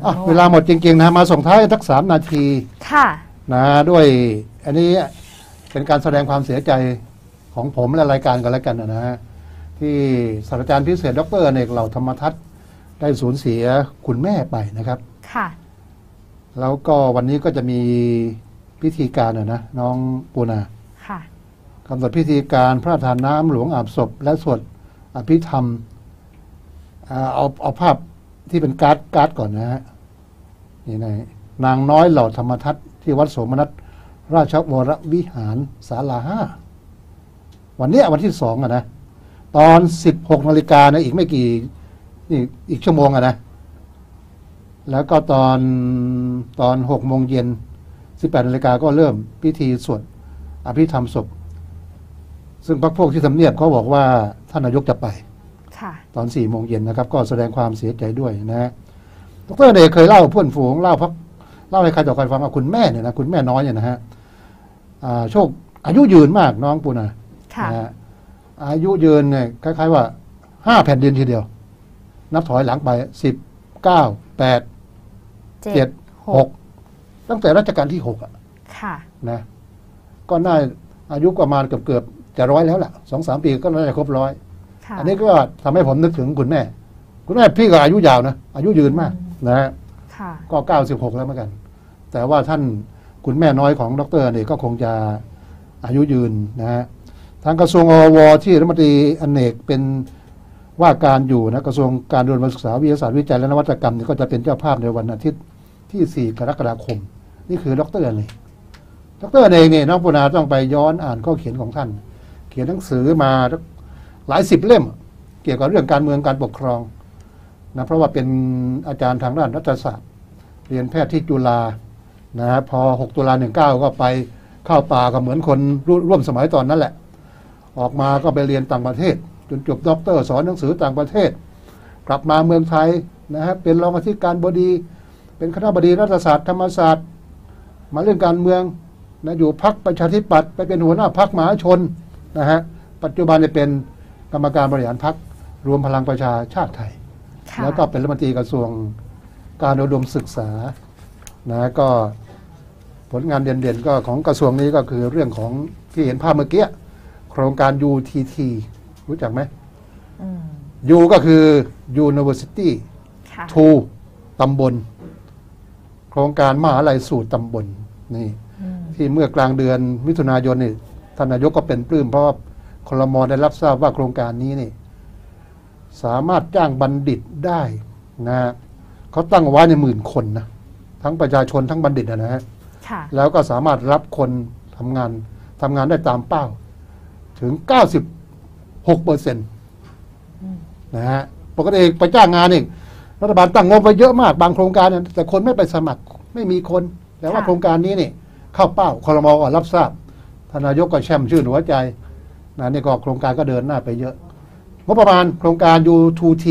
เวลาหมดจริงๆนะมาส่งท้ายสัก3 นาทีค่ะนะด้วยอันนี้เป็นการแสดงความเสียใจของผมและรายการกันแล้วกันนะฮะที่ศาสตราจารย์พิเศษดร.อเนกเหล่าธรรมทัศน์ได้สูญเสียคุณแม่ไปนะครับค่ะแล้วก็วันนี้ก็จะมีพิธีการนะน้องปูนาค่ะกำหนดพิธีการพระราชทานน้ำหลวงอาบศพและสวดอภิธรรมเอาภาพที่เป็นการ์ดก่อนนะฮะนี่นางน้อยเหล่าธรรมทัศน์ที่วัดโสมนัสราชวรวิหารศาลา5วันนี้วันที่2นะตอน 16 นาฬิกานะอีกไม่กี่อีกชั่วโมงนะแล้วก็ตอน6 โมงเย็น18 นาฬิกาก็เริ่มพิธีสวดอภิธรรมศพซึ่งพรรคพวกที่ทำเนียบเขาบอกว่าท่านนายกจะไปตอน4 โมงเย็นนะครับก็แสดงความเสียใจด้วยนะฮะดร.เดชเคยเล่าเพื่อนฝูงเล่าให้ใครต่อใครฟังว่าคุณแม่เนี่ยนะคุณแม่น้อยเนี่ยนะฮะโชคอายุยืนมากน้องปูนะอายุยืนเนี่ยคล้ายๆว่า5 แผ่นดินทีเดียวนับถอยหลังไป10 9 8 7 6ตั้งแต่รัชกาลที่6นะก็น่าอายุประมาณเกือบจะ100แล้วล่ะ 2-3 ปีก็น่าจะครบ100อันนี้ก็ทำให้ผมนึกถึงคุณแม่พี่ก็อายุยาวนะอายุยืนมากนะฮะก็96แล้วเหมือนกันแต่ว่าท่านคุณแม่น้อยของดร.เนี่ยก็คงจะอายุยืนนะฮะทางกระทรวงอวที่รัฐมนตรีอเนกเป็นว่าการอยู่นะกระทรวงการเรียนการศึกษาวิทยาศาสตร์วิจัยและนวัตกรรมนี่ก็จะเป็นเจ้าภาพในวันอาทิตย์ที่4 กรกฎาคมนี่คือดร.เนี่ยเนี่ยน้องปุณาต้องไปย้อนอ่านข้อเขียนของท่านเขียนหนังสือมาหลาย10 เล่มเกี่ยวกับเรื่องการเมืองการปกครองนะเพราะว่าเป็นอาจารย์ทางด้านรัฐศาสตร์เรียนแพทย์ที่จุฬานะพอ6 ตุลา 19ก็ไปเข้าป่าก็เหมือนคนร่วมสมัยตอนนั้นแหละออกมาก็ไปเรียนต่างประเทศจนจบด็อกเตอร์สอนหนังสือต่างประเทศกลับมาเมืองไทยนะฮะเป็นรองอธิการบดีเป็นคณบดีรัฐศาสตร์ธรรมศาสตร์มาเรื่องการเมืองนะอยู่พรรคประชาธิปัตย์ไปเป็นหัวหน้าพรรคมหาชนนะฮะปัจจุบันเป็นกรรมการบริหารพรรครวมพลังประชาชาติไทยแล้วก็เป็นรัฐมนตรีกระทรวงการอุดมศึกษานะก็ผลงานเด่นๆก็ของกระทรวงนี้ก็คือเรื่องของที่เห็นภาพเมื่อกี้โครงการ UTT รู้จักไหมU ก็คือ University 2 ตำบลโครงการมหาวิทยาลัยสู่ตำบลนี่ที่เมื่อกลางเดือนมิถุนายนนี่ท่านนายกก็เป็นปลื้มเพราะว่าครม.ได้รับทราบว่าโครงการนี้นี่สามารถจ้างบัณฑิตได้นะเขาตั้งไว้ใน10,000 คนนะทั้งประชาชนทั้งบัณฑิตนะฮะแล้วก็สามารถรับคนทำงานได้ตามเป้าถึง 96% นะฮะปกติไปจ้างงานนี่รัฐบาลตั้งงบไปเยอะมากบางโครงการแต่คนไม่ไปสมัครไม่มีคนแต่ว่าโครงการนี้นี่เข้าเป้าครม.ก็รับทราบท่านนายกก็แช่มชื่นหัวใจนะนี่ก็โครงการก็เดินหน้าไปเยอะงบประมาณโครงการ U2T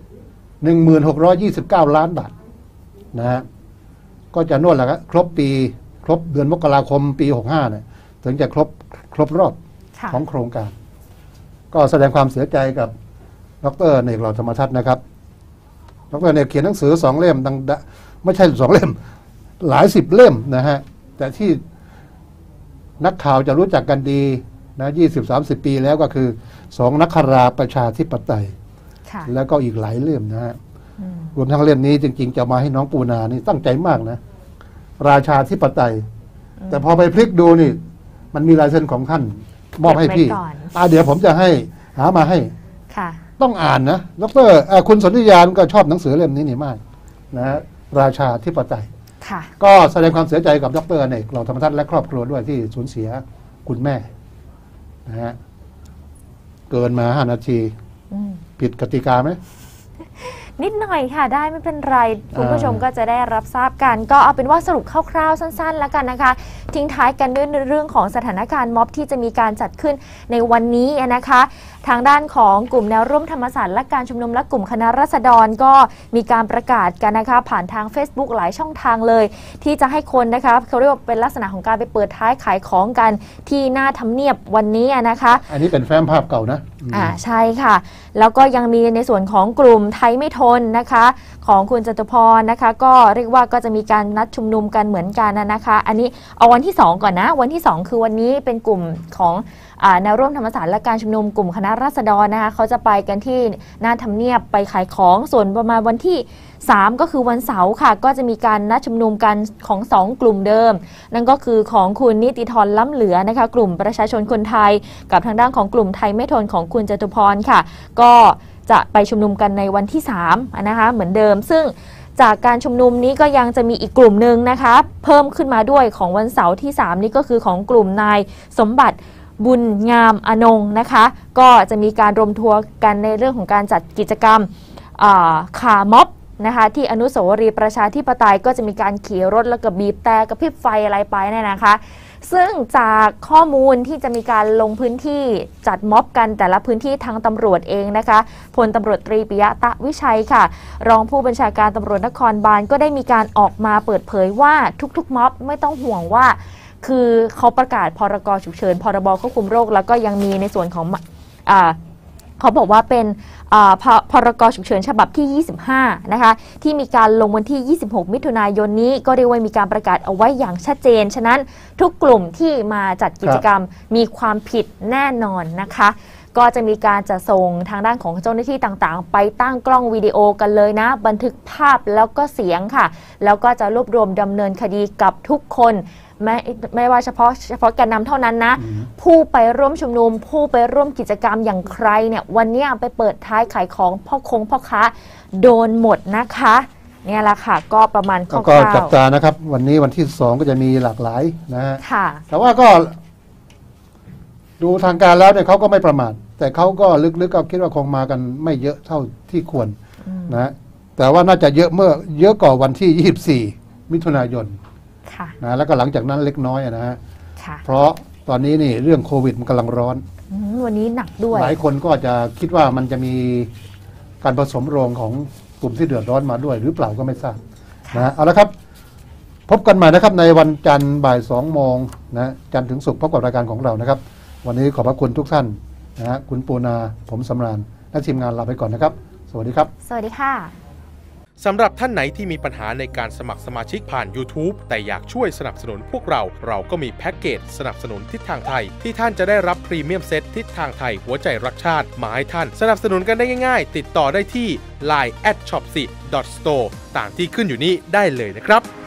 1629 ล้านบาทนะฮะก็จะนวดแหละครับครบเดือนมกราคมปี65เนี่ยถึงจะครบรอบของโครงการก็แสดงความเสียใจกับดร.เนกเหล่าธรรมทัศน์นะครับดร.เนกเขียนหนังสือ2 เล่มไม่ใช่2 เล่มหลาย10 เล่มนะฮะแต่ที่นักข่าวจะรู้จักกันดีนะ20-30 ปีแล้วก็คือ2 นักคราประชาธิปไตยแล้วก็อีกหลายเล่มนะฮะรวมทั้งเล่มนี้จริงๆจะมาให้น้องปูนานี่ตั้งใจมากนะราชาธิปไตยแต่พอไปพลิกดูนี่มันมีลายเซ็นของท่านมอบให้พี่เดี๋ยวผมจะหามาให้ต้องอ่านนะดร.คุณสนธิยานก็ชอบหนังสือเล่มนี้นี่มากนะราชาธิปไตยก็แสดงความเสียใจกับดร.เนกเหล่าธรรมทัศน์และครอบครัวด้วยที่สูญเสียคุณแม่นะฮะเกินมา5 นาทีผิดกติกาไหมนิดหน่อยค่ะได้ไม่เป็นไรคุณผู้ชมก็จะได้รับทราบกันก็เอาเป็นว่าสรุปคร่าวๆสั้นๆแล้วกันนะคะทิ้งท้ายกันด้วยเรื่องของสถานการณ์ม็อบที่จะมีการจัดขึ้นในวันนี้นะคะทางด้านของกลุ่มแนวร่วมธรรมศาสตร์และการชุมนุมและกลุ่มคณะราษฎรก็มีการประกาศกันนะคะผ่านทาง Facebook หลายช่องทางเลยที่จะให้คนนะคะเขาเรียกว่าเป็นลักษณะของการไปเปิดท้ายขายของกันที่หน้าทำเนียบวันนี้นะคะอันนี้เป็นแฟ้มภาพเก่านะใช่ค่ะแล้วก็ยังมีในส่วนของกลุ่มไทยไม่ทลนะคะของคุณจตุพรนะคะก็เรียกว่าก็จะมีการนัดชุมนุมกันเหมือนกันนะคะอันนี้เอาวันที่2ก่อนนะวันที่2คือวันนี้เป็นกลุ่มของแนวร่วมธรรมศาสตร์และการชุมนุมกลุ่มคณะราษฎรนะคะเขาจะไปกันที่หน้าทำเนียบไปขายของส่วนประมาณวันที่3ก็คือวันเสาร์ค่ะก็จะมีการนัดชุมนุมกันของ2กลุ่มเดิมนั่นก็คือของคุณนิติธรล้ำเหลือนะคะกลุ่มประชาชนคนไทยกับทางด้านของกลุ่มไทยไม่ทนของคุณจตุพรค่ะก็จะไปชุมนุมกันในวันที่3นะคะเหมือนเดิมซึ่งจากการชุมนุมนี้ก็ยังจะมีอีกกลุ่มหนึ่งนะคะเพิ่มขึ้นมาด้วยของวันเสาร์ที่3นี้ก็คือของกลุ่มนายสมบัติบุญงามอนงนะคะก็จะมีการรวมตัวกันในเรื่องของการจัดกิจกรรมขาม็อบนะคะที่อนุสาวรีย์ประชาธิปไตยก็จะมีการขี่รถแล้วก็บีบแต่กระพริบไฟอะไรไปเนี่ยนะคะซึ่งจากข้อมูลที่จะมีการลงพื้นที่จัดม็อบกันแต่ละพื้นที่ทางตำรวจเองนะคะพลตำรวจตรีปิยะตะวิชัยค่ะรองผู้บัญชาการตำรวจนครบาลก็ได้มีการออกมาเปิดเผยว่าทุกๆม็อบไม่ต้องห่วงว่าคือเขาประกาศพรก.ฉุกเฉินพรบ.ควบคุมโรคแล้วก็ยังมีในส่วนของเขาบอกว่าเป็นพรก.ฉุกเฉินฉบับที่25นะคะที่มีการลงวันที่26มิถุนายนนี้ก็เรียกว่ามีการประกาศเอาไว้อย่างชัดเจนฉะนั้นทุกกลุ่มที่มาจัดกิจกรรมมีความผิดแน่นอนนะคะก็จะมีการจะส่งทางด้านของเจ้าหน้าที่ต่างๆไปตั้งกล้องวิดีโอกันเลยนะบันทึกภาพแล้วก็เสียงค่ะแล้วก็จะรวบรวมดำเนินคดีกับทุกคนไม่ว่าเฉพาะแกนนำเท่านั้นนะผู้ไปร่วมชุมนุมผู้ไปร่วมกิจกรรมอย่างใครเนี่ยวันนี้ไปเปิดท้ายขายของพ่อค้าโดนหมดนะคะเนี่ยแหละค่ะก็ประมาณคร่าวๆก็จับตานะครับวันนี้วันที่2ก็จะมีหลากหลายนะฮะแต่ว่าก็ดูทางการแล้วเนี่ยเขาก็ไม่ประมาทแต่เขาก็ลึกๆก็คิดว่าคงมากันไม่เยอะเท่าที่ควรนะแต่ว่าน่าจะเยอะกว่าวันที่24มิถุนายนนะแล้วก็หลังจากนั้นเล็กน้อยนะฮะเพราะตอนนี้นี่เรื่องโควิดมันกำลังร้อนวันนี้หนักด้วยหลายคนก็จะคิดว่ามันจะมีการผสมโรงของกลุ่มที่เดือดร้อนมาด้วยหรือเปล่าก็ไม่ทราบนะเอาละครับพบกันใหม่นะครับในวันจันทร์บ่าย2 โมงนะจันทร์ถึงศุกร์พบกับรายการของเรานะครับวันนี้ขอบพระคุณทุกท่านนะฮะคุณปูนาผมสำราญและทีมงานลาไปก่อนนะครับสวัสดีครับสวัสดีค่ะสำหรับท่านไหนที่มีปัญหาในการสมัครสมาชิกผ่าน YouTube แต่อยากช่วยสนับสนุนพวกเราก็มีแพ็กเกจสนับสนุนทิศทางไทยที่ท่านจะได้รับพรีเมียมเซตทิศทางไทยหัวใจรักชาติมาให้ท่านสนับสนุนกันได้ง่ายๆติดต่อได้ที่ line@shopsi.store ตามที่ขึ้นอยู่นี้ได้เลยนะครับ